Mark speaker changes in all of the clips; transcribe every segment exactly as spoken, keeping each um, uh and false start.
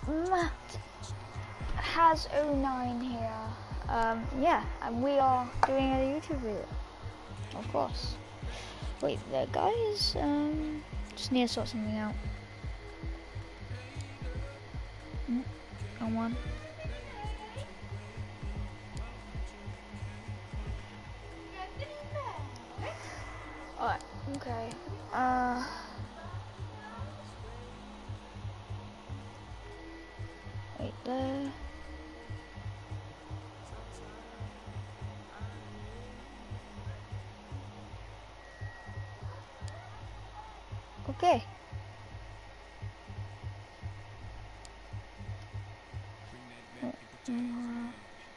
Speaker 1: Matt has oh nine here. Um, yeah, and we are doing a YouTube video, of course. Wait there, guys. Um, just need to sort something out. Mm, come on. Alright, okay. Uh. Wait there. Okay. Mm.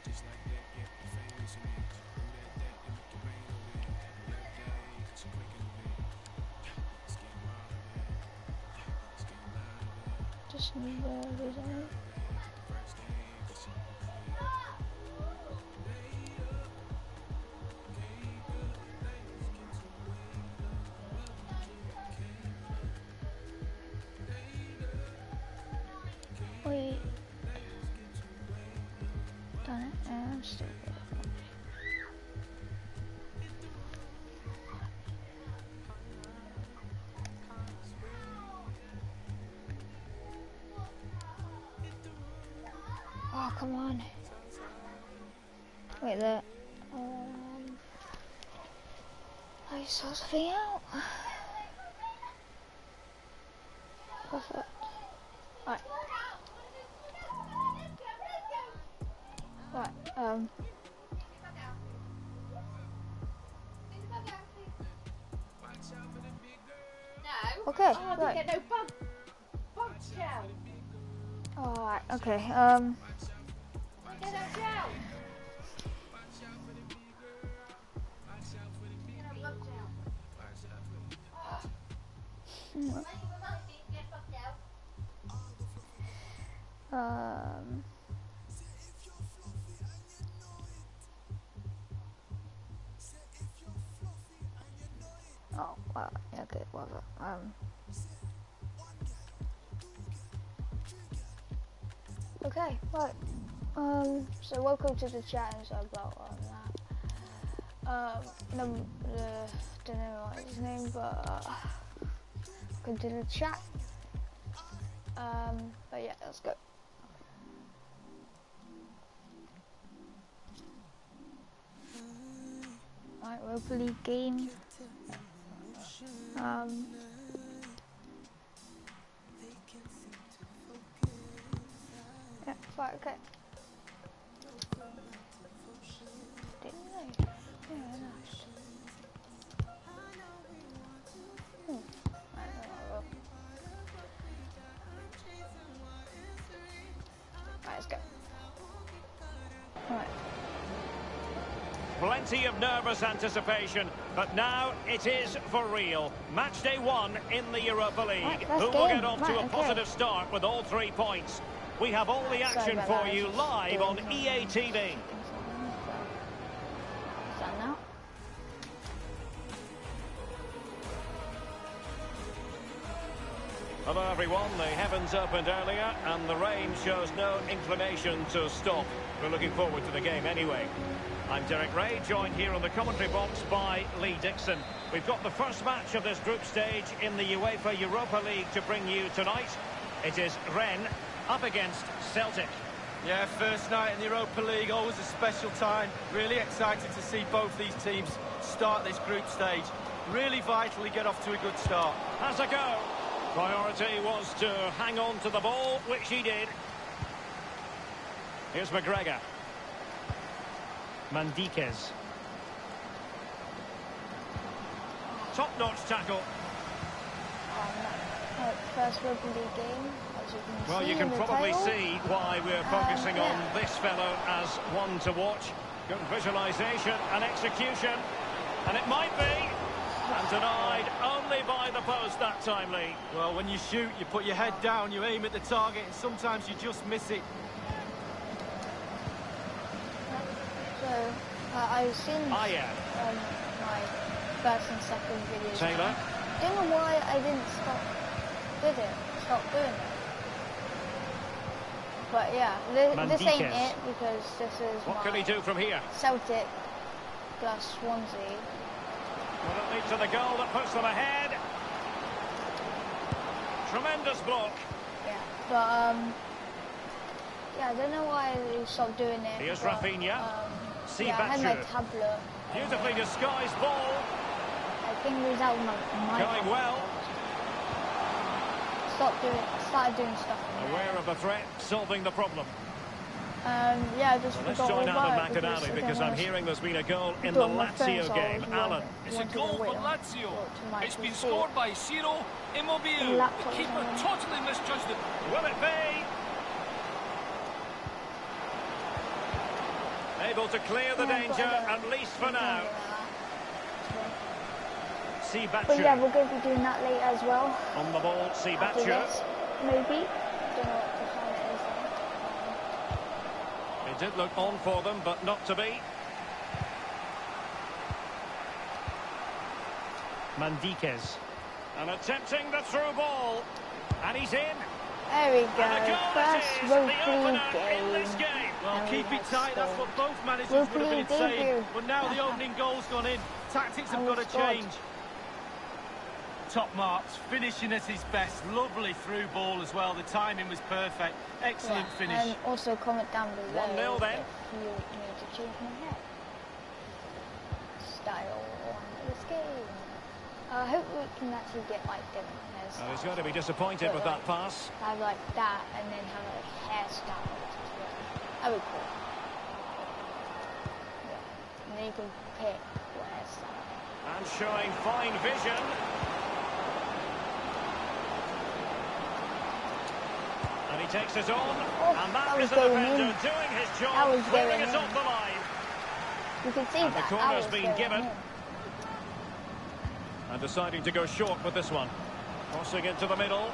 Speaker 1: Just need to do something. Wait. Done it. Yeah, I'm still good. Oh, come on. Wait there. Um, I saw something out. Perfect. Alright. Right, um. Okay, right. Alright, okay, um. Um. Oh, wow. Okay, whatever. Um. Okay, right. Um. So welcome to the chat and stuff about um, that. Um. No, uh, don't know what his name, but uh, welcome to the chat. Um. But yeah, let's go. Right, Europa League game. Um. Yeah, right, okay. Didn't know. Yeah, nice. Hmm. Right, no, right, let's go. Alright.
Speaker 2: Plenty of nervous anticipation, but now it is for real. Match day one in the Europa League.
Speaker 1: Right,
Speaker 2: Who will
Speaker 1: game.
Speaker 2: get off
Speaker 1: right,
Speaker 2: to a
Speaker 1: okay.
Speaker 2: positive start with all three points? We have all the action for you live on E A T V.
Speaker 1: Done now.
Speaker 2: Hello everyone, the heavens opened earlier and the rain shows no inclination to stop. We're looking forward to the game anyway. I'm Derek Ray, joined here on the commentary box by Lee Dixon. We've got the first match of this group stage in the UEFA Europa League to bring you tonight. It is Rennes up against Celtic.
Speaker 3: Yeah, first night in the Europa League, always a special time. Really excited to see both these teams start this group stage. Really vitally get off to a good start.
Speaker 2: Has a go. Priority was to hang on to the ball, which he did. Here's McGregor. Mandikes. Top-notch tackle.
Speaker 1: Um, first Europa League game, as you can
Speaker 2: well,
Speaker 1: see
Speaker 2: you can probably
Speaker 1: title.
Speaker 2: see why we're focusing
Speaker 1: um, yeah.
Speaker 2: on this fellow as one to watch. Good visualisation and execution. And it might be. And denied only by the post that time, Lee.
Speaker 3: Well, when you shoot, you put your head down, you aim at the target, and sometimes you just miss it.
Speaker 1: So, uh, I've seen
Speaker 2: Ah, yeah.
Speaker 1: um, my first and second videos.
Speaker 2: Taylor.
Speaker 1: I don't know why I didn't stop, did it? Stop doing it. But yeah, this, this ain't
Speaker 2: Mandiquez.
Speaker 1: it because this is
Speaker 2: What
Speaker 1: my
Speaker 2: can he do from here?
Speaker 1: Celtic plus Swansea.
Speaker 2: Will it lead to the goal that puts them ahead? Tremendous block.
Speaker 1: Yeah, but um, yeah, I don't know why they stopped doing it.
Speaker 2: Here's
Speaker 1: but,
Speaker 2: Rafinha.
Speaker 1: Um,
Speaker 2: See
Speaker 1: yeah, I had my
Speaker 2: Batshuayi.
Speaker 1: tablet.
Speaker 2: Beautifully disguised ball.
Speaker 1: I think it was out of my, my
Speaker 2: Going well.
Speaker 1: Stopped doing, started doing stuff. in
Speaker 2: Aware
Speaker 1: there.
Speaker 2: of the threat, solving the problem.
Speaker 1: Um, yeah, I just
Speaker 2: Well, let's
Speaker 1: forgot
Speaker 2: join
Speaker 1: all
Speaker 2: Alan
Speaker 1: about it
Speaker 2: McAnally
Speaker 1: I
Speaker 2: because
Speaker 1: don't
Speaker 2: I'm
Speaker 1: wanna
Speaker 2: hearing there's been a goal in
Speaker 1: do
Speaker 2: the
Speaker 1: it on my phone,
Speaker 2: Lazio
Speaker 1: so I
Speaker 2: game.
Speaker 1: was
Speaker 2: Alan.
Speaker 1: wondering-
Speaker 4: It's a
Speaker 1: wanted to
Speaker 4: goal for
Speaker 1: wait on-
Speaker 4: Lazio.
Speaker 1: to my
Speaker 4: It's been
Speaker 1: P C.
Speaker 4: scored by Ciro
Speaker 1: The
Speaker 4: Immobile.
Speaker 1: laptop
Speaker 4: The
Speaker 1: was
Speaker 4: keeper
Speaker 1: on.
Speaker 4: totally misjudged it.
Speaker 2: Will it be? Able to clear the
Speaker 1: Yeah,
Speaker 2: danger,
Speaker 1: but I
Speaker 2: at least for
Speaker 1: don't
Speaker 2: now.
Speaker 1: remember that.
Speaker 2: See
Speaker 1: But yeah,
Speaker 2: Batshuayi.
Speaker 1: we're going to be doing that later as well.
Speaker 2: On the ball, see
Speaker 1: After
Speaker 2: Batshuayi.
Speaker 1: this, maybe. Don't know what the time is.
Speaker 2: It did look on for them, but not to be. Mandiquez. And attempting the through ball. And he's in.
Speaker 1: There we
Speaker 2: And the
Speaker 1: go.
Speaker 2: goal
Speaker 1: First
Speaker 2: it is,
Speaker 1: Rope
Speaker 2: the opener
Speaker 1: League
Speaker 2: in this
Speaker 1: game.
Speaker 2: game.
Speaker 3: Well,
Speaker 1: And
Speaker 3: keep
Speaker 1: we
Speaker 3: it
Speaker 1: have
Speaker 3: tight. That's
Speaker 1: scored.
Speaker 3: what both managers
Speaker 1: Rope
Speaker 3: would have been
Speaker 1: League
Speaker 3: saying.
Speaker 1: debut.
Speaker 3: But now the opening goal's gone in. Tactics have
Speaker 1: And
Speaker 3: got
Speaker 1: we
Speaker 3: to
Speaker 1: scored.
Speaker 3: change. Top marks, finishing at his best. Lovely through ball as well. The timing was perfect. Excellent
Speaker 1: Yeah,
Speaker 3: finish.
Speaker 1: and also comment down below
Speaker 2: one nil then.
Speaker 1: if you want me to change my hair style on this game. I hope we can actually get like different hairstyles.
Speaker 2: Oh, he's going to be disappointed
Speaker 1: But,
Speaker 2: with
Speaker 1: like,
Speaker 2: that pass.
Speaker 1: Have like that and then have like hairstyle. That would be cool. Yeah. And then you can pick what hairstyle.
Speaker 2: And showing fine vision. And he takes it on.
Speaker 1: Oh,
Speaker 2: and that,
Speaker 1: that was
Speaker 2: is the
Speaker 1: going
Speaker 2: defender
Speaker 1: in.
Speaker 2: doing his job,
Speaker 1: That was
Speaker 2: clearing
Speaker 1: going
Speaker 2: it
Speaker 1: in.
Speaker 2: off the line.
Speaker 1: You can see
Speaker 2: And the
Speaker 1: that. that
Speaker 2: corner's
Speaker 1: was
Speaker 2: been
Speaker 1: going
Speaker 2: given.
Speaker 1: in.
Speaker 2: And deciding to go short with this one. Crossing into the middle.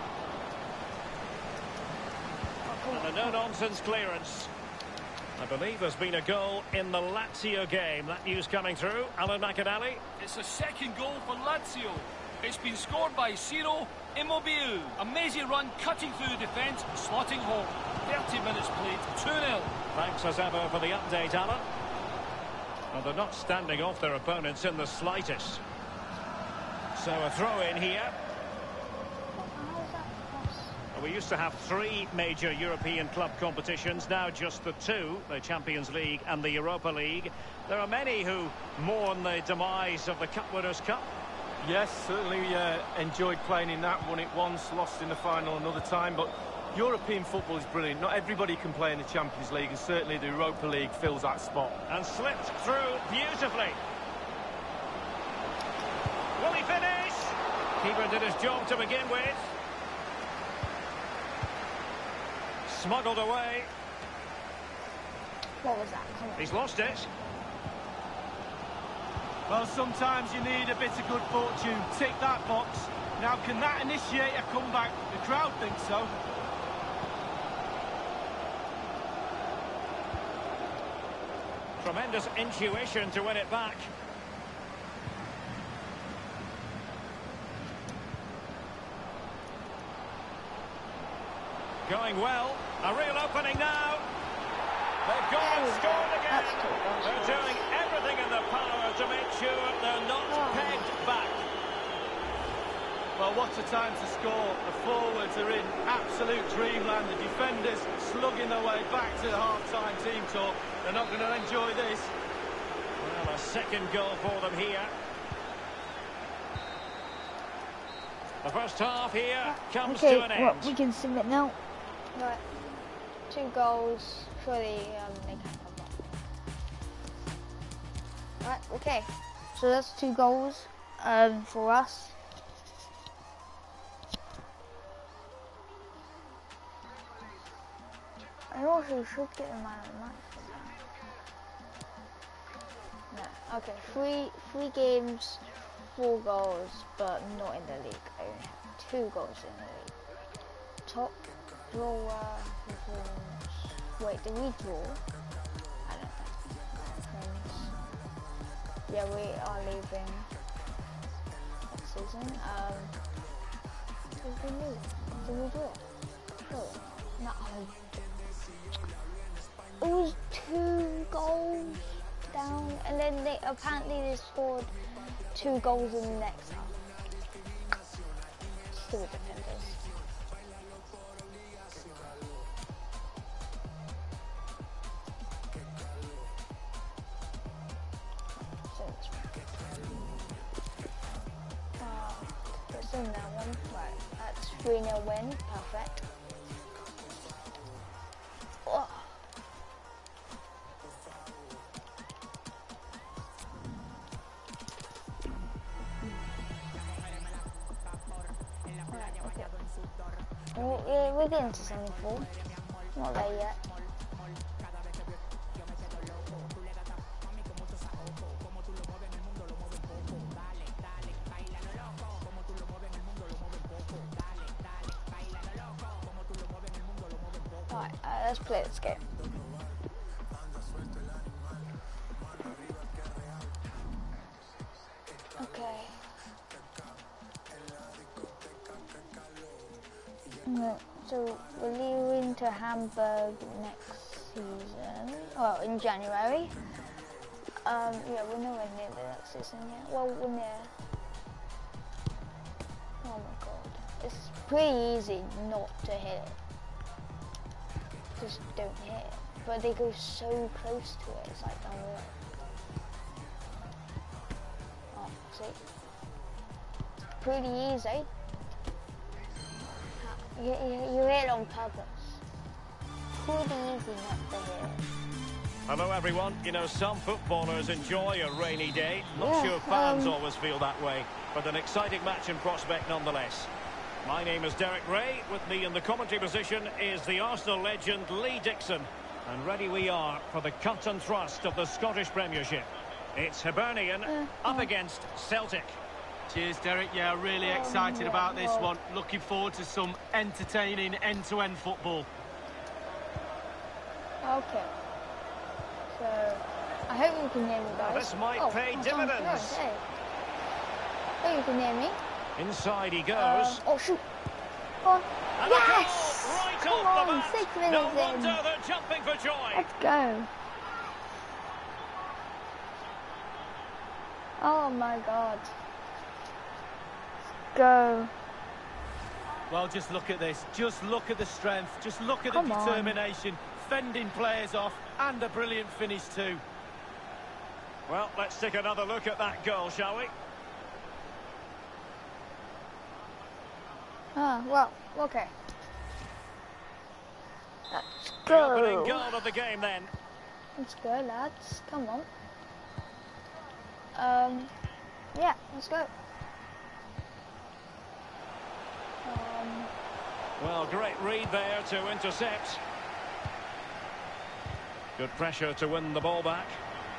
Speaker 2: And a no-nonsense clearance. I believe there's been a goal in the Lazio game. That news coming through. Alan McAnally.
Speaker 4: It's a second goal for Lazio. It's been scored by Ciro Immobile. Amazing run, cutting through the defence, slotting home. thirty minutes played, two nil.
Speaker 2: Thanks as ever for the update, Alan. Well, they're not standing off their opponents in the slightest. So a throw in here.
Speaker 1: How is that cross?
Speaker 2: We used to have three major European club competitions, now just the two, the Champions League and the Europa League. There are many who mourn the demise of the Cup Winners' Cup.
Speaker 3: Yes, certainly uh, enjoyed playing in that. Won it once, lost in the final another time. But European football is brilliant. Not everybody can play in the Champions League, and certainly the Europa League fills that spot.
Speaker 2: And slipped through beautifully. Will he finish? Keeper did his job to begin with. Smuggled away.
Speaker 1: What was that? Come on.
Speaker 2: He's lost it.
Speaker 3: Well, sometimes you need a bit of good fortune. Tick that box. Now, can that initiate a comeback? The crowd thinks so.
Speaker 2: Tremendous intuition to win it back. Going well. A real opening now. They've gone and scored again.
Speaker 1: That's too close.
Speaker 2: They're doing everything in their power to make sure they're not
Speaker 1: Oh.
Speaker 2: pegged back.
Speaker 3: Well, what a time to score. The forwards are in absolute dreamland. The defenders slugging their way back to the half-time team talk. They're not going to enjoy this.
Speaker 2: Well, a second goal for them here. The first half here comes
Speaker 1: Okay,
Speaker 2: to an end.
Speaker 1: well, we can submit now. Right, two goals. Surely um, they can't come back. Right, okay. So that's two goals um, for us. I also should get the man of the match for that. No, okay. Three, three games, four goals, but not in the league. I only have two goals in the league. Top drawer performance. Wait, did we draw? I don't know. Yeah, we are leaving next season. Um, did we move? Did we draw? Oh, not home. it was two goals down, and then they apparently they scored two goals in the next half. Stupid defenders. Uh, it's in that one. Right, that's three nil win. Perfect. Oh. We're, we're getting to seventy-four. Not there yet. Alright, uh, let's play this game. Okay. So we're leaving to Hamburg next season. Well, in January. Um, yeah, we're nowhere near the next season yet. Well, we're near. Oh my god, it's pretty easy not to hit it. Just don't hit it. But they go so close to it. It's like unreal. Oh, see, it's pretty easy. You, you, you hit it on purpose. Pretty easy not to hit it.
Speaker 2: Hello everyone. You know, some footballers enjoy a rainy day. Not
Speaker 1: Yeah,
Speaker 2: sure fans
Speaker 1: um,
Speaker 2: always feel that way, but an exciting match in prospect nonetheless. My name is Derek Ray. With me in the commentary position is the Arsenal legend Lee Dixon. And ready we are for the cut and thrust of the Scottish Premiership. It's Hibernian
Speaker 1: Uh,
Speaker 2: up
Speaker 1: uh.
Speaker 2: against Celtic.
Speaker 3: Cheers, Derek. Yeah, really
Speaker 1: Um,
Speaker 3: excited
Speaker 1: yeah,
Speaker 3: about this
Speaker 1: well-
Speaker 3: one. Looking forward to some entertaining end-to-end football.
Speaker 1: Okay. So, I hope you can hear me, guys.
Speaker 2: this might
Speaker 1: oh,
Speaker 2: pay
Speaker 1: oh,
Speaker 2: dividends.
Speaker 1: sounds good, hey. Hope you can hear me.
Speaker 2: Inside he goes.
Speaker 1: Um, oh, shoot. Go on.
Speaker 2: And a
Speaker 1: Yes!
Speaker 2: goal right
Speaker 1: Come
Speaker 2: off
Speaker 1: on,
Speaker 2: the bat.
Speaker 1: six
Speaker 2: No
Speaker 1: minutes in.
Speaker 2: wonder they're jumping for joy.
Speaker 1: Let's go. Oh my god. Let's go.
Speaker 3: Well, just look at this. Just look at the strength. Just look at
Speaker 1: Come
Speaker 3: the
Speaker 1: on.
Speaker 3: determination. Fending players off. And a brilliant finish too.
Speaker 2: Well, let's take another look at that goal, shall we?
Speaker 1: Ah, well, okay. Let's
Speaker 2: The opening
Speaker 1: go.
Speaker 2: goal of the game then.
Speaker 1: Let's go, lads. Come on. Um, yeah, let's go. Um,
Speaker 2: Well, great read there to intercept. Good pressure to win the ball back.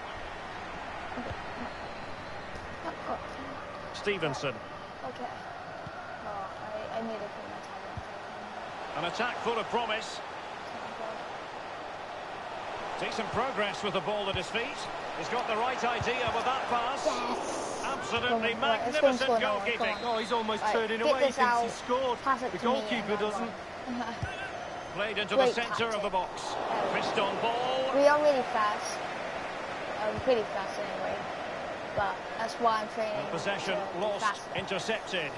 Speaker 1: oh, oh,
Speaker 2: Stevenson.
Speaker 1: okay. Oh, I, I need to put my time
Speaker 2: An attack full of promise. Decent progress with the ball at his feet. He's got the right idea with that pass.
Speaker 1: Yes!
Speaker 2: Absolutely
Speaker 1: Come on, right, let's go and
Speaker 2: magnificent
Speaker 1: score another one, come
Speaker 2: goalkeeping.
Speaker 1: on.
Speaker 3: Oh, he's almost
Speaker 1: Right,
Speaker 3: turning
Speaker 1: get
Speaker 3: away. He
Speaker 1: this
Speaker 3: thinks
Speaker 1: out,
Speaker 3: he scored.
Speaker 1: pass it
Speaker 3: The
Speaker 1: to me
Speaker 3: goalkeeper
Speaker 1: and
Speaker 3: doesn't.
Speaker 1: one.
Speaker 2: Played into
Speaker 1: Great
Speaker 2: the centre of
Speaker 1: tactic.
Speaker 2: the box.
Speaker 1: Um,
Speaker 2: Fist on ball.
Speaker 1: We are really fast. Um, pretty fast anyway. But that's why I'm training.
Speaker 2: Possession
Speaker 1: to be
Speaker 2: lost,
Speaker 1: faster.
Speaker 2: intercepted.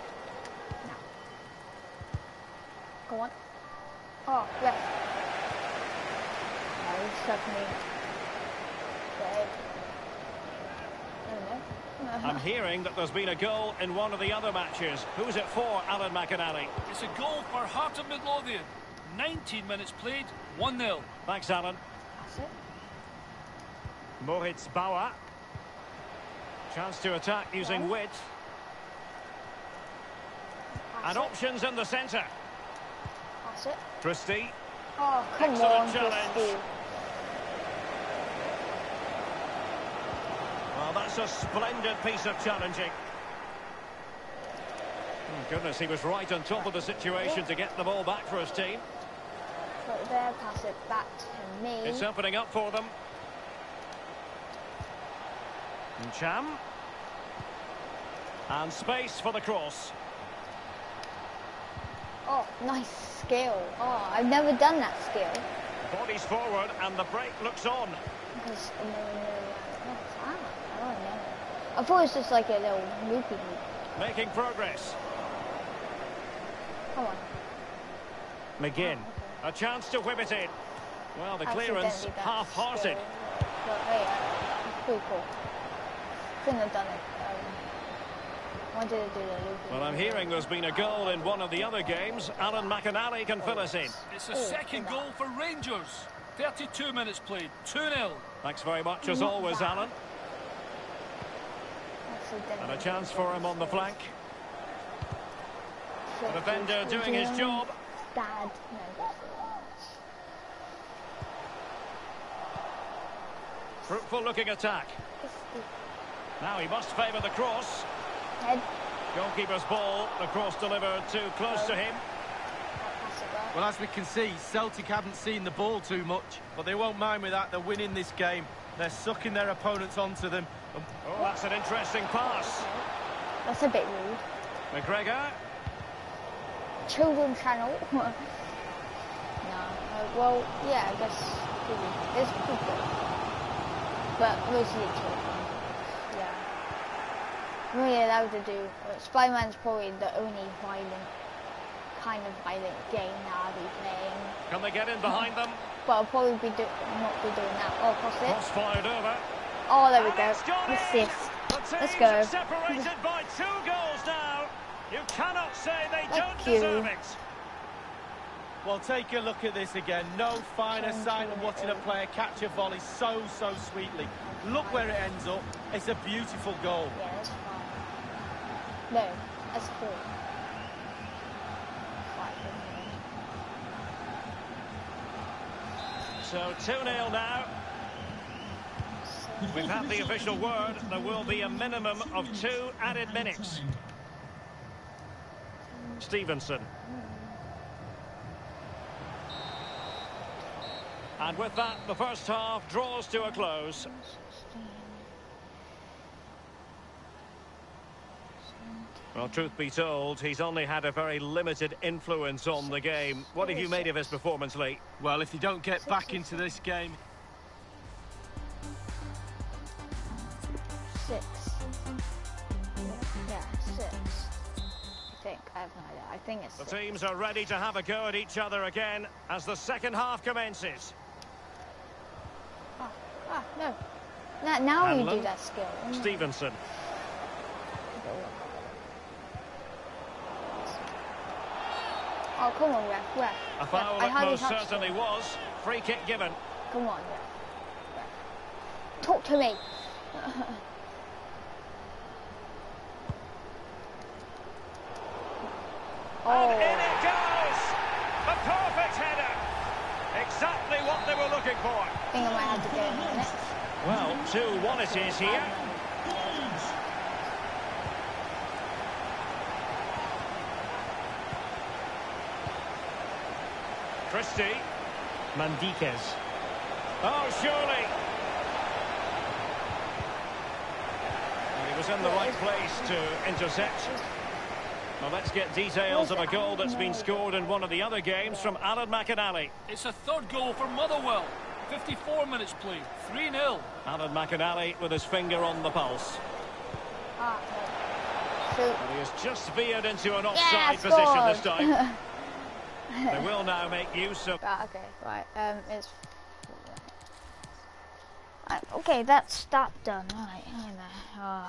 Speaker 1: Go on. Oh, yes. No, he shoved me. Dead. I don't know.
Speaker 2: I'm hearing that there's been a goal in one of the other matches. Who's it for, Alan McInally?
Speaker 4: It's a goal for Heart of Midlothian. nineteen minutes played, one nil.
Speaker 2: Thanks, Alan.
Speaker 1: That's it.
Speaker 2: Mohits Bawa. Chance to attack using
Speaker 1: Yeah.
Speaker 2: width.
Speaker 1: Pass
Speaker 2: And
Speaker 1: it.
Speaker 2: options in the centre.
Speaker 1: Pass it.
Speaker 2: Christie.
Speaker 1: Oh, come
Speaker 2: Excellent
Speaker 1: on,
Speaker 2: challenge.
Speaker 1: Christy.
Speaker 2: Well, that's a splendid piece of challenging. Oh, goodness, he was right on top of the situation to get the ball back for his team.
Speaker 1: Put it there, pass it back to me.
Speaker 2: It's opening up for them. Cham. And space for the cross.
Speaker 1: Oh, nice skill. Oh, I've never done that skill.
Speaker 2: Bodies forward and the break looks on.
Speaker 1: Because no, no, what's that? I don't know. I thought it was just like a little loopy loop.
Speaker 2: Making progress.
Speaker 1: Come on.
Speaker 2: McGinn.
Speaker 1: Oh, okay.
Speaker 2: A chance to whip it in. Well, the
Speaker 1: Accidentally
Speaker 2: clearance
Speaker 1: that's
Speaker 2: half-hearted.
Speaker 1: skill. But hey, uh, it's pretty cool. Couldn't have done it. Um, wanted to do the loopy.
Speaker 2: Well, I'm hearing there's been a goal in one of the other games. Alan McInally can fill us in.
Speaker 4: It's a second goal for Rangers. thirty-two minutes played, two nil.
Speaker 2: Thanks very much as
Speaker 1: Not
Speaker 2: always,
Speaker 1: bad.
Speaker 2: Alan.
Speaker 1: Accidentally.
Speaker 2: And a chance for him on the flank.
Speaker 1: So
Speaker 2: The defender
Speaker 1: he's
Speaker 2: doing his job.
Speaker 1: Bad. No, that's
Speaker 2: Fruitful looking attack. Now he must favour the cross.
Speaker 1: Head.
Speaker 2: Goalkeeper's ball. The cross delivered too close to him.
Speaker 3: Well, as we can see, Celtic haven't seen the ball too much, but they won't mind with that. They're winning this game. They're sucking their opponents onto them.
Speaker 2: Oh, that's an interesting pass.
Speaker 1: That's a bit rude.
Speaker 2: McGregor.
Speaker 1: Children's channel. No. Uh, well, yeah, I guess it's people. But mostly children. Yeah. I'm really allowed to do. Uh, Spider-Man's probably the only violent, kind of violent game that I'll be playing.
Speaker 2: Can they get in behind them?
Speaker 1: But I'll probably be do not be doing that. Oh, cross it.
Speaker 2: Cross fired over.
Speaker 1: Oh, there we
Speaker 2: And
Speaker 1: go.
Speaker 2: it's gone in.
Speaker 1: Assist.
Speaker 2: The
Speaker 1: Let's
Speaker 2: teams
Speaker 1: go.
Speaker 2: are separated by two goals now. You cannot say they
Speaker 1: Thank
Speaker 2: don't
Speaker 1: you.
Speaker 2: deserve it.
Speaker 3: Well, take a look at this again. No finer sign than watching a player catch a volley so, so sweetly. Look where it ends up. It's a beautiful goal.
Speaker 1: Yeah, that's fine. No, that's four.
Speaker 2: So two nil now. We've had the official word. There will be a minimum of two added minutes. Stevenson. And with that, the first half draws to a close. Well, truth be told, he's only had a very limited influence on the game. What have you made of his performance, Lee?
Speaker 3: Well, if you don't get back into this game...
Speaker 1: Six. Yeah, six. I think. I have no idea. I think it's
Speaker 2: The
Speaker 1: six.
Speaker 2: teams are ready to have a go at each other again as the second half commences.
Speaker 1: Ah, ah, no. Now, now you
Speaker 2: Hanlon.
Speaker 1: do that skill.
Speaker 2: Stevenson.
Speaker 1: Oh, come on, ref, ref.
Speaker 2: A foul
Speaker 1: Ref, I
Speaker 2: that
Speaker 1: hardly
Speaker 2: most
Speaker 1: touched
Speaker 2: certainly
Speaker 1: it.
Speaker 2: was. Free kick given.
Speaker 1: Come on, ref. Ref. Talk to me.
Speaker 2: And
Speaker 1: Oh,
Speaker 2: in it goes! A perfect header! Exactly what they were looking for.
Speaker 1: I think I might have to go in a minute.
Speaker 2: Well, two one it is here. Christie. Mandiquez. Oh, surely. And he was in the right place to intercept. Well, let's get details of a goal that's been scored in one of the other games from Alan McInally.
Speaker 4: It's a third goal for Motherwell. fifty-four minutes played, three nil.
Speaker 2: Alan McInally with his finger on the pulse.
Speaker 1: Ah, no. So,
Speaker 2: And he has just veered into an offside
Speaker 1: yeah,
Speaker 2: position this
Speaker 1: scored.
Speaker 2: time. They will now make use of...
Speaker 1: Ah, okay, right. Um, it's... Right, okay, that's that done. Right, I know. Uh,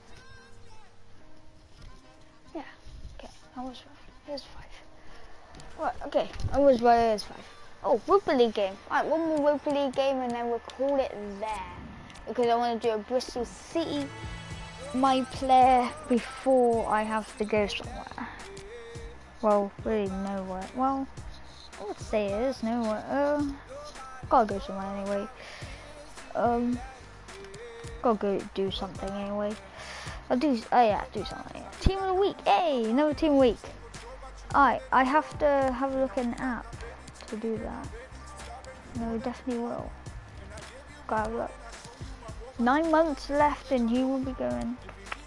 Speaker 1: yeah, okay, I was right. Here's five. Right, okay, I was right, here's five. Oh, Europa League game. Right, one more Europa League game and then we'll call it there. Because I want to do a Bristol City, my player, before I have to go somewhere. Well, really nowhere. Well, I would say it is nowhere. Uh, gotta go somewhere anyway. Um, gotta go do something anyway. I'll do, oh yeah, do something. Team of the week, hey, another team of the week. Alright, I have to have a look at an app to do that. No, definitely will. Gotta have a look. Nine months left and he will be going.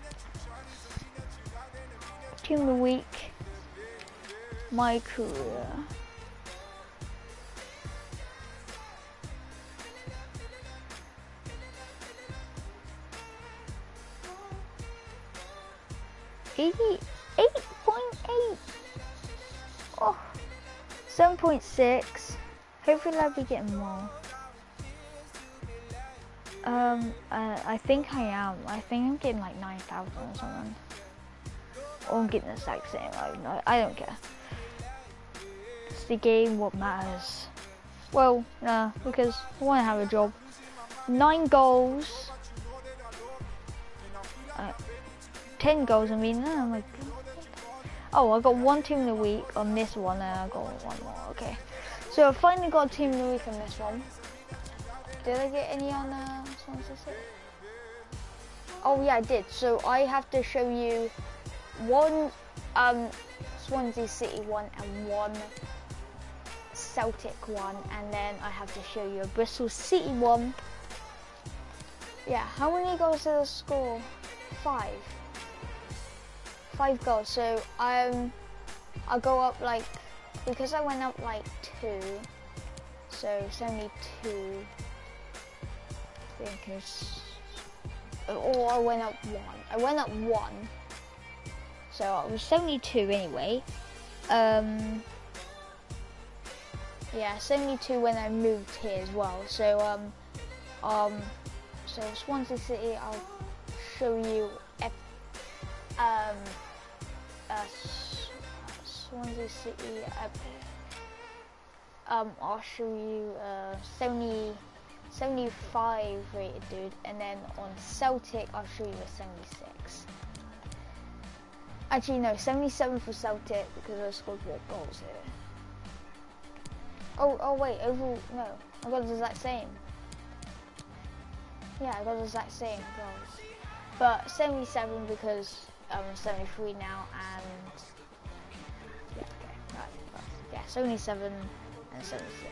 Speaker 1: Team of the week. My career. eighty-eight point eight. Oh, seven point six. Hopefully I'll be getting more. Um, uh, I think I am. I think I'm getting like nine thousand or something. Or I'm getting the exact same. I don't know. I don't care. It's the game what matters. Well, nah, because I want to have a job. Nine goals. Uh, ten goals, I mean. Oh, my God. Oh, I got one team of the week on this one, and I got one more. Okay. So I finally got a team of the week on this one. Did I get any on uh, Swansea City? Oh yeah, I did. So I have to show you one um, Swansea City one and one Celtic one, and then I have to show you a Bristol City one. Yeah, how many goals did I score? Five. Five goals. So um, I'll go up like, because I went up like two, so seventy-two. Because, or I went up one. I went up one. So I was seventy-two anyway. Um, yeah, seventy-two when I moved here as well. So um, um, so Swansea City, I'll show you. Um, uh, Swansea City. Uh, um, I'll show you uh, seventy. seventy-five rated dude, and then on Celtic I'll show you a seventy-six. Actually no, seventy-seven for Celtic because I scored more goals here. Oh, oh wait, over, no, I got the exact same. Yeah, I got the exact same goals. But seventy-seven because I'm seventy-three now, and yeah, okay, right, right. Yeah, seventy-seven and seventy-six.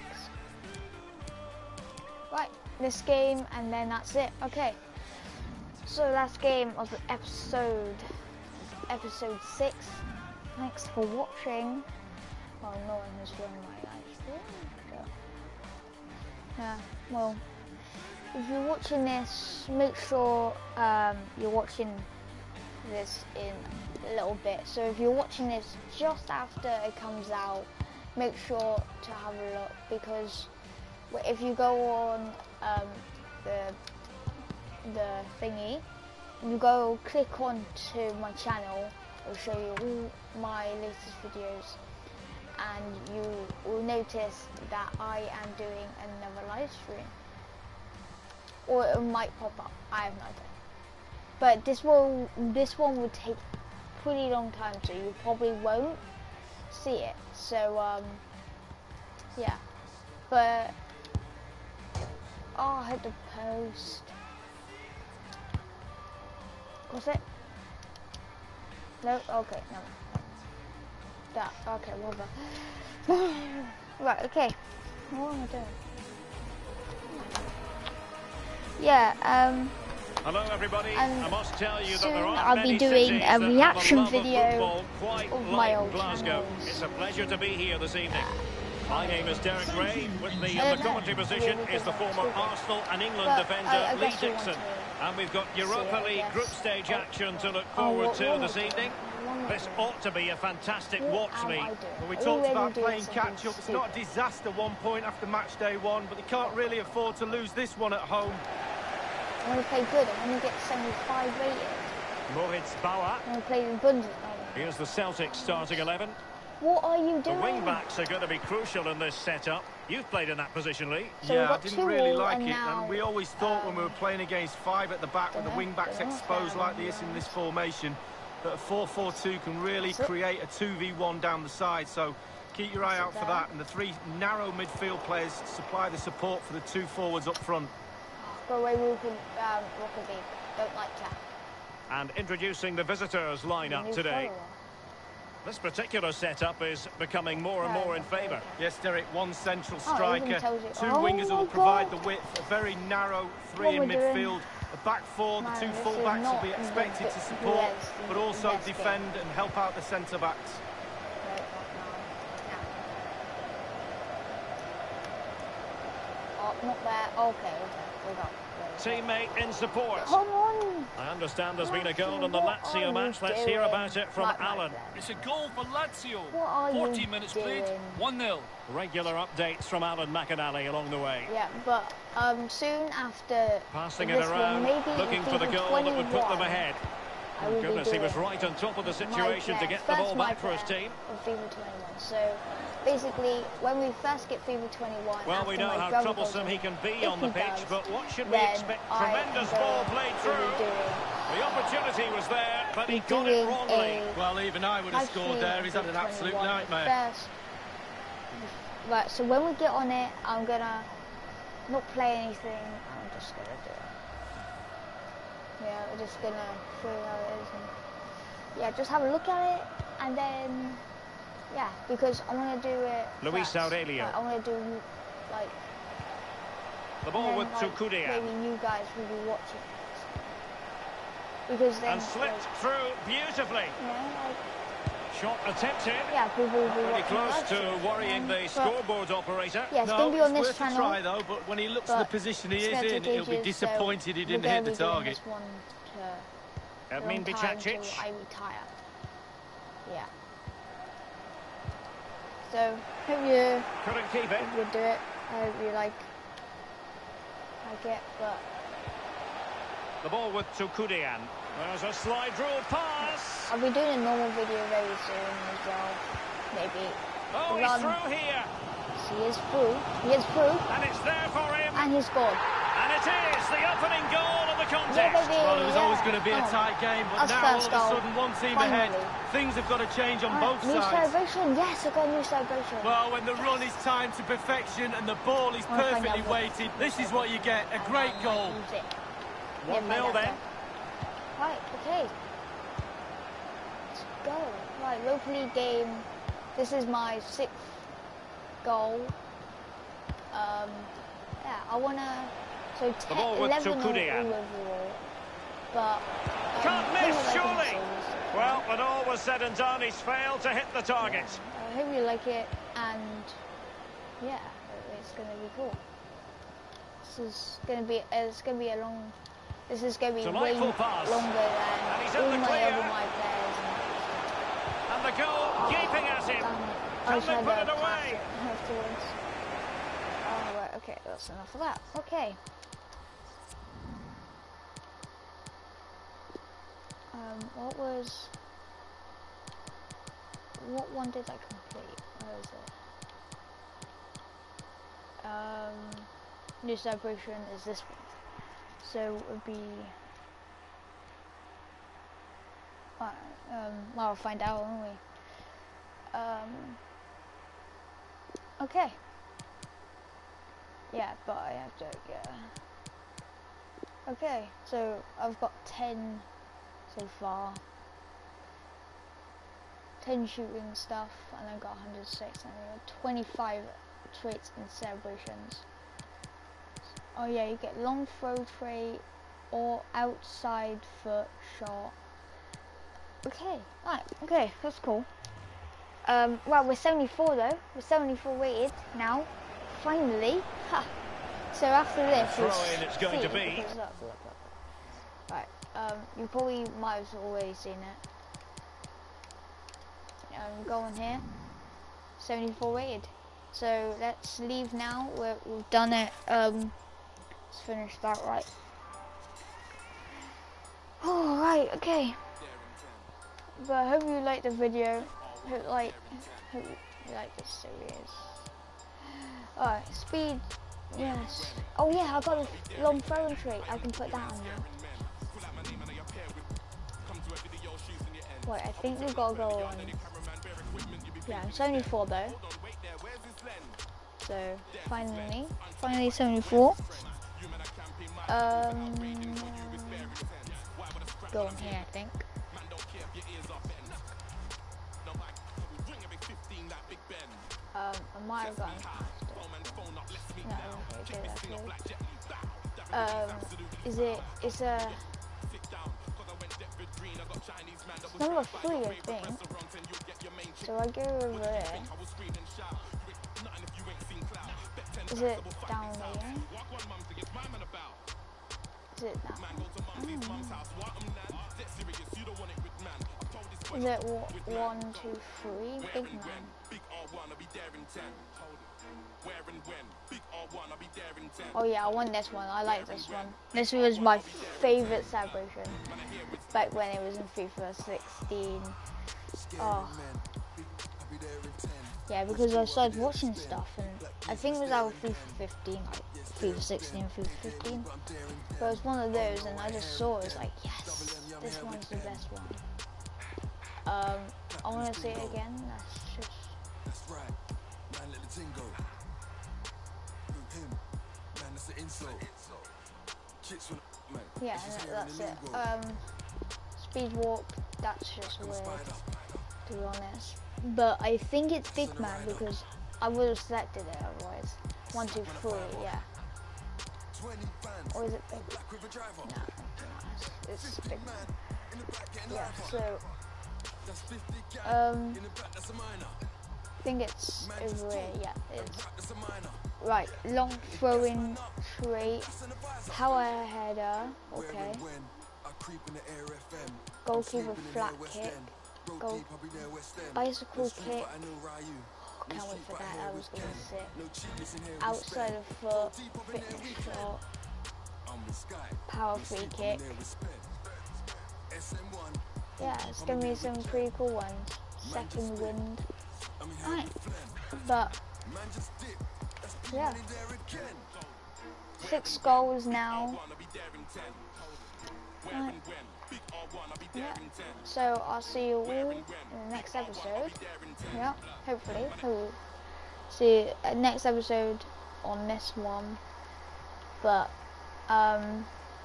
Speaker 1: Right, this game, and then that's it. Okay, so last game of the episode, episode six. Thanks for watching. Well, no one has joined my live stream, but yeah. Well, if you're watching this, make sure um, you're watching this in a little bit. So if you're watching this just after it comes out, make sure to have a look, because if you go on um, the the thingy, you go click on to my channel, it'll show you all my latest videos, and you will notice that I am doing another live stream, or it might pop up. I have no idea. But this will this one will take a pretty long time, so you probably won't see it. So um, yeah, but. Oh, I hit the post. Was it? No? Okay, no. That, okay, whatever. Right, okay. What am I doing? Yeah, um...
Speaker 2: Hello everybody, I must tell you that there are
Speaker 1: I'll
Speaker 2: many
Speaker 1: be doing a reaction
Speaker 2: of
Speaker 1: video
Speaker 2: quite
Speaker 1: of
Speaker 2: like
Speaker 1: my old
Speaker 2: Glasgow.
Speaker 1: channels.
Speaker 2: It's a pleasure to be here this evening. My name is Derek Ray. With me in
Speaker 1: Uh,
Speaker 2: the
Speaker 1: no,
Speaker 2: commentary position
Speaker 1: really
Speaker 2: is the
Speaker 1: good.
Speaker 2: former Arsenal and England
Speaker 1: But
Speaker 2: defender
Speaker 1: I- I
Speaker 2: Lee
Speaker 1: guess you want
Speaker 2: Dixon.
Speaker 1: to
Speaker 2: And we've got Europa
Speaker 1: see it,
Speaker 2: League
Speaker 1: yes.
Speaker 2: group stage
Speaker 1: Oh.
Speaker 2: action to look
Speaker 1: Oh,
Speaker 2: forward
Speaker 1: what-
Speaker 2: to
Speaker 1: what
Speaker 2: this
Speaker 1: am I
Speaker 2: evening.
Speaker 1: doing? What am I
Speaker 2: This
Speaker 1: doing?
Speaker 2: ought to be a fantastic
Speaker 1: What
Speaker 2: watch,
Speaker 1: am
Speaker 2: Lee.
Speaker 1: I doing?
Speaker 3: Well, we
Speaker 1: Are you
Speaker 3: talked
Speaker 1: really
Speaker 3: about
Speaker 1: doing
Speaker 3: playing
Speaker 1: something
Speaker 3: catch-up. It's not a
Speaker 1: stupid?
Speaker 3: disaster one point after match day one, but they can't really afford to lose this one at home.
Speaker 1: I want to play good. I want to get seventy-five rated.
Speaker 2: Mohits Bauer.
Speaker 1: I want to play the Bundesliga.
Speaker 2: Here's the Celtic starting eleven.
Speaker 1: What are you
Speaker 2: The
Speaker 1: doing?
Speaker 2: wing-backs are going to be crucial in this setup. You've played in that position, Lee.
Speaker 1: So we've
Speaker 3: yeah, I
Speaker 1: got
Speaker 3: didn't
Speaker 1: two
Speaker 3: really
Speaker 1: all,
Speaker 3: like
Speaker 1: and
Speaker 3: it.
Speaker 1: now,
Speaker 3: And we always thought
Speaker 1: um,
Speaker 3: when we were playing against five at the back with the
Speaker 1: dunno,
Speaker 3: wing-backs
Speaker 1: dunno,
Speaker 3: exposed
Speaker 1: um,
Speaker 3: like this in this formation, that a four four two can really
Speaker 1: That's it.
Speaker 3: create a two v one down the side. So keep your eye
Speaker 1: That's
Speaker 3: out
Speaker 1: it
Speaker 3: for
Speaker 1: there.
Speaker 3: that. And the three narrow midfield players supply the support for the two forwards up front.
Speaker 1: Go away, Rookie, um, Rookie. Don't like that.
Speaker 2: And introducing the visitors lineup
Speaker 1: New
Speaker 2: today.
Speaker 1: follower.
Speaker 2: This particular setup is becoming more and
Speaker 1: Oh,
Speaker 2: more in
Speaker 1: okay,
Speaker 2: favour.
Speaker 1: okay.
Speaker 3: Yes, Derek, one central
Speaker 1: Oh, it even
Speaker 3: striker,
Speaker 1: tells you-
Speaker 3: two
Speaker 1: Oh
Speaker 3: wingers who
Speaker 1: my
Speaker 3: will provide
Speaker 1: God.
Speaker 3: the width, a very narrow three
Speaker 1: What
Speaker 3: in
Speaker 1: we're doing.
Speaker 3: midfield. A back four, the
Speaker 1: Man,
Speaker 3: two
Speaker 1: this is
Speaker 3: full-backs will
Speaker 1: not
Speaker 3: be
Speaker 1: the-
Speaker 3: expected
Speaker 1: the-
Speaker 3: to support,
Speaker 1: yes, the-
Speaker 3: but also
Speaker 1: the best
Speaker 3: defend and help out the centre-backs.
Speaker 1: No, not now. No. Oh, not there. Okay, okay. Hold up.
Speaker 2: Teammate in support.
Speaker 1: Come on.
Speaker 2: I understand there's been a
Speaker 1: Lazio,
Speaker 2: goal in the
Speaker 1: what
Speaker 2: Lazio
Speaker 1: are
Speaker 2: match.
Speaker 1: you
Speaker 2: Let's hear
Speaker 1: doing?
Speaker 2: about it from
Speaker 1: Like, like
Speaker 2: Alan.
Speaker 1: that.
Speaker 4: It's a goal for Lazio.
Speaker 1: What are you
Speaker 4: fourteen minutes played,
Speaker 1: doing?
Speaker 4: one nil.
Speaker 2: Regular updates from Alan McAnally along the way.
Speaker 1: Yeah, but um, soon after
Speaker 2: Passing
Speaker 1: this
Speaker 2: it around,
Speaker 1: one, maybe
Speaker 2: looking for the goal that would put them ahead.
Speaker 1: I will
Speaker 2: Goodness,
Speaker 1: be
Speaker 2: he was
Speaker 1: doing
Speaker 2: right on top of the
Speaker 1: my
Speaker 2: situation to
Speaker 1: players.
Speaker 2: get the
Speaker 1: First
Speaker 2: ball
Speaker 1: my
Speaker 2: back for his
Speaker 1: player
Speaker 2: team.
Speaker 1: of FIFA twenty-one. So basically, when we first get FIFA twenty-one,
Speaker 2: Well, we know how troublesome he can be on the pitch, but what should we expect? Tremendous ball played through. The opportunity was there, but he got it wrongly.
Speaker 3: Well, even I would have scored there. He's had an absolute nightmare.
Speaker 1: First. Right, so when we get on it, I'm gonna not play anything. I'm just gonna do it. Yeah, we're just gonna show you how it is. And yeah, just have a look at it, and then yeah, because I want to do it.
Speaker 2: Luis
Speaker 1: first.
Speaker 2: Aurelio.
Speaker 1: Like, I want to do like
Speaker 2: The ball
Speaker 1: then,
Speaker 2: with
Speaker 1: like,
Speaker 2: Tukudia.
Speaker 1: maybe you guys will be watching it. Because then
Speaker 2: And slipped
Speaker 1: like,
Speaker 2: through beautifully.
Speaker 1: you know, like,
Speaker 2: Shot attempted.
Speaker 1: yeah, people will be
Speaker 2: Pretty
Speaker 1: watching
Speaker 2: close
Speaker 1: it.
Speaker 2: to worrying the
Speaker 1: But,
Speaker 2: scoreboard operator.
Speaker 1: yeah, it's
Speaker 3: No,
Speaker 1: gonna be on
Speaker 3: it's
Speaker 1: this
Speaker 3: worth a
Speaker 1: channel.
Speaker 3: try though, but when he looks at the
Speaker 1: But
Speaker 3: position he
Speaker 1: it's
Speaker 3: is
Speaker 1: gonna
Speaker 3: in,
Speaker 1: take
Speaker 3: he'll be
Speaker 1: ages,
Speaker 3: disappointed
Speaker 1: so
Speaker 3: he didn't
Speaker 1: we're
Speaker 3: hit
Speaker 1: gonna
Speaker 3: the
Speaker 1: be doing
Speaker 3: target.
Speaker 1: this one to a
Speaker 2: Edmin
Speaker 1: long time till
Speaker 2: Bicacic.
Speaker 1: I retire. Yeah. So hope you
Speaker 2: Couldn't keep it.
Speaker 1: hope you do it. I hope you like like it, but
Speaker 2: The ball with Tukudian. There's a slide rule pass.
Speaker 1: I'll be doing a normal video very soon as well. Maybe.
Speaker 2: Oh,
Speaker 1: Run.
Speaker 2: he's through here.
Speaker 1: He is through. He is through.
Speaker 2: And it's there for him.
Speaker 1: And he scored.
Speaker 2: And it is the opening goal of the
Speaker 1: Yeah,
Speaker 2: contest.
Speaker 1: baby.
Speaker 3: Well, it was
Speaker 1: yeah.
Speaker 3: always going to be a
Speaker 1: Come on.
Speaker 3: tight game, but
Speaker 1: That's
Speaker 3: now all of
Speaker 1: first
Speaker 3: a
Speaker 1: goal.
Speaker 3: sudden one team
Speaker 1: Finally.
Speaker 3: ahead. Things have got to change on
Speaker 1: Alright,
Speaker 3: both
Speaker 1: new
Speaker 3: sides.
Speaker 1: celebration. Yes, I got a new celebration.
Speaker 3: Well, when the run is timed to perfection and the ball is
Speaker 1: I wanna find
Speaker 3: perfectly
Speaker 1: out what-
Speaker 3: weighted, this is what you get, a great
Speaker 1: I might
Speaker 3: goal.
Speaker 1: use it.
Speaker 2: one
Speaker 1: Yeah,
Speaker 2: nil
Speaker 1: find out
Speaker 2: then.
Speaker 1: though. Right, okay. Let's go. Right, Europa League game. This is my sixth goal. Um, yeah, I wanna. So
Speaker 2: The ball
Speaker 1: ten,
Speaker 2: with
Speaker 1: eleven all
Speaker 2: Tukudia.
Speaker 1: overall. But um,
Speaker 2: Can't miss,
Speaker 1: hope you like
Speaker 2: surely.
Speaker 1: it.
Speaker 2: Well, when all was said and done, he's failed to hit the target.
Speaker 1: I hope you like it, and yeah, it's gonna be cool. This is gonna be. It's gonna be a long. This is gonna be way
Speaker 2: Delightful pass.
Speaker 1: longer
Speaker 2: And he's
Speaker 1: than
Speaker 2: in
Speaker 1: all
Speaker 2: the
Speaker 1: my
Speaker 2: clear.
Speaker 1: other my players.
Speaker 2: And the goal gaping at him.
Speaker 1: Damn it.
Speaker 2: Can
Speaker 1: I
Speaker 2: they
Speaker 1: tried
Speaker 2: put
Speaker 1: to
Speaker 2: it
Speaker 1: pass
Speaker 2: away?
Speaker 1: it afterwards. Oh, right, okay, that's enough of that. Okay. Um, what was... What one did I complete? Where is it? Um, new celebration is this one. So it would be... Well, um, well, we'll find out, won't we? Um, okay. Yeah, but I have to, yeah. Okay, so I've got ten so far. ten shooting stuff, and I got one hundred six, and I got twenty-five traits and celebrations. Oh yeah, you get long throw trait or outside foot shot. Okay, right, okay, that's cool. Um, well, we're seventy-four though. We're seventy-four weighted now. Finally. Ha. So after this,
Speaker 2: Throw
Speaker 1: we'll
Speaker 2: in it's going
Speaker 1: see,
Speaker 2: to be.
Speaker 1: because look, look, look. Right, um, you probably might have already seen it. Um, go on here. seventy-four weighted. So let's leave now. We're, we've done it. Um, let's finish that right. Oh, right, okay. But I hope you liked the video. Hope like, hope you like this series. Alright, speed. Yes. Oh yeah, I got a long throwing trait. I can put that on now. Wait, I think we've got to go on. Yeah, I'm seventy-four though. So finally, finally seventy-four. Um, go on here, I think. Um, I might have gotten past it. No, okay, okay, that's Um, is it? It's a number three, I think. So I go over there. Is it down there? Is it that one? Is it one, two, three? Big man. Oh yeah, I want this one. I like this one. This was my favourite celebration back when it was in FIFA sixteen. Oh. Yeah, because I started watching stuff, and I think it was out of FIFA fifteen, like FIFA sixteen and FIFA fifteen. But it was one of those, and I just saw it, was like, yes, this one's the best one. Um, I want to see it again. That's just. That's right. Man, let the thing go. Him, man, that's the insult. Yeah, no, that's it. Um, speed walk. That's just weird, to be honest. But I think it's big man because I would have selected it otherwise. One, two, three. Yeah. Or is it big? No, it's big man. Yeah. So. Um, I think it's over here, yeah, it is. Right, long throwing trait, power header, okay. Goalkeeper flat kick, goal, bicycle kick, oh, can't wait for that, that was gonna be sick. Outside of foot, fitness shot, power free kick. Yeah, it's gonna be some pretty cool ones. Second wind. Right. But yeah. Six goals now. Right. Yeah. So I'll see you all in the next episode. Yeah, hopefully. We'll see you at next episode on this one. But um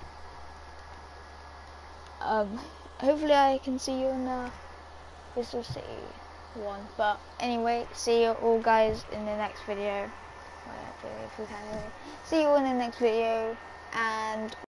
Speaker 1: um hopefully I can see you in the Bristol City one. But anyway, see you all guys in the next video. If we can, see you all in the next video, and